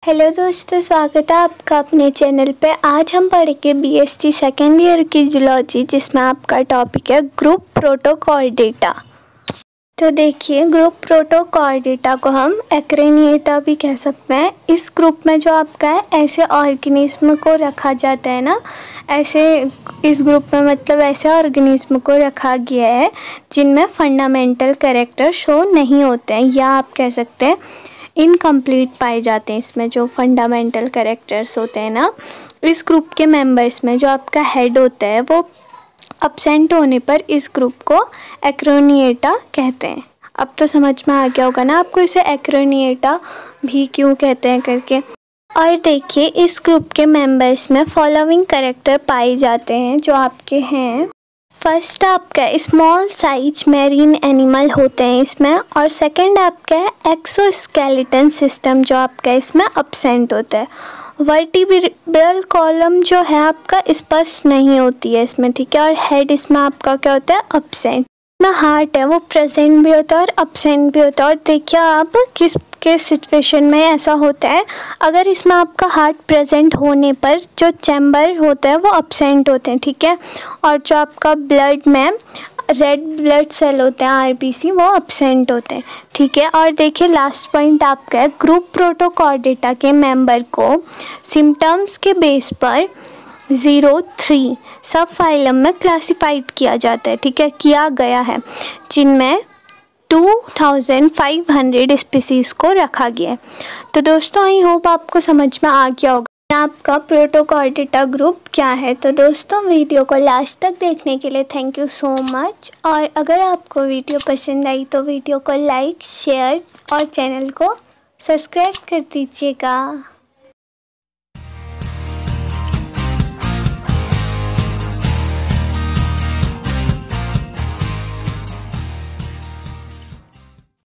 Hello दोस्तों, स्वागत है आपका अपने चैनल पे। आज हम पढ़ेंगे बीएससी सेकेंड ईयर की जूलॉजी, जिसमें आपका टॉपिक है ग्रुप प्रोटोकॉर्डेटा। तो देखिए, ग्रुप प्रोटोकॉर्डेटा को हम एक्रेनिएटा भी कह सकते हैं। इस ग्रुप में जो आपका है ऐसे ऑर्गेनिज्म को रखा जाता है ना, ऐसे इस ग्रुप में मतलब ऐसे ऑर्गेनिज्म को रखा गया है जिनमें फंडामेंटल कैरेक्टर शो नहीं होते हैं, या आप कह सकते हैं इनकम्प्लीट पाए जाते हैं। इसमें जो फंडामेंटल कैरेक्टर्स होते हैं ना, इस ग्रुप के मेंबर्स में जो आपका हेड होता है वो अब्सेंट होने पर इस ग्रुप को एक्रोनिएटा कहते हैं। अब तो समझ में आ गया होगा ना आपको इसे एक्रोनिएटा भी क्यों कहते हैं करके। और देखिए, इस ग्रुप के मेंबर्स में फॉलोइंग कैरेक्टर पाए जाते हैं जो आपके हैं। फर्स्ट आपका स्मॉल साइज मैरीन एनिमल होते हैं इसमें, और सेकंड आपका है एक्सोस्केलेटन सिस्टम जो आपका इसमें अब्सेंट होता है। वर्टिब्रल कॉलम जो है आपका स्पष्ट नहीं होती है इसमें, ठीक है। और हेड इसमें आपका क्या होता है, अब्सेंट। इसमें हार्ट है वो प्रेजेंट भी होता है और अब्सेंट भी होता है। और देखिए आप किस सिचुएशन में ऐसा होता है, अगर इसमें आपका हार्ट प्रेजेंट होने पर जो चैम्बर होता है वो अब्सेंट होते हैं, ठीक है। और जो आपका ब्लड में रेड ब्लड सेल होते हैं आरबीसी, वो अब्सेंट होते हैं, ठीक है। और देखिए लास्ट पॉइंट आपका है, ग्रुप प्रोटोकॉर्डेटा के मेंबर को सिम्टम्स के बेस पर 03 सब फाइलम में क्लासिफाइड किया जाता है, ठीक है, किया गया है, जिनमें 2500 स्पीसीज को रखा गया है। तो दोस्तों, आई होप आपको समझ में आ गया होगा आपका प्रोटोकॉर्डेटा ग्रुप क्या है। तो दोस्तों, वीडियो को लास्ट तक देखने के लिए थैंक यू सो मच। और अगर आपको वीडियो पसंद आई तो वीडियो को लाइक, शेयर और चैनल को सब्सक्राइब कर दीजिएगा।